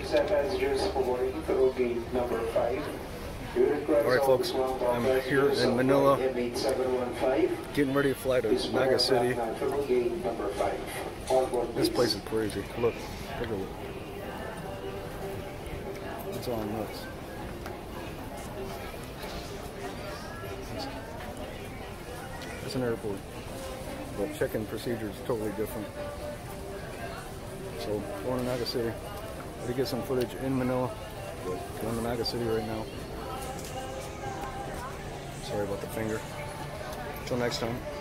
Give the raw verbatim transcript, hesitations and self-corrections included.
Please, uh, passengers boarding through gate number five. Alright folks, I'm here in Manila, getting ready to fly to Naga City. This place is crazy. Look, take a look. It's all nuts. It's an airport, but check-in procedure is totally different. So, going to Naga City. Gotta get some footage in Manila, but going to Naga City right now. Sorry about the finger. Until next time.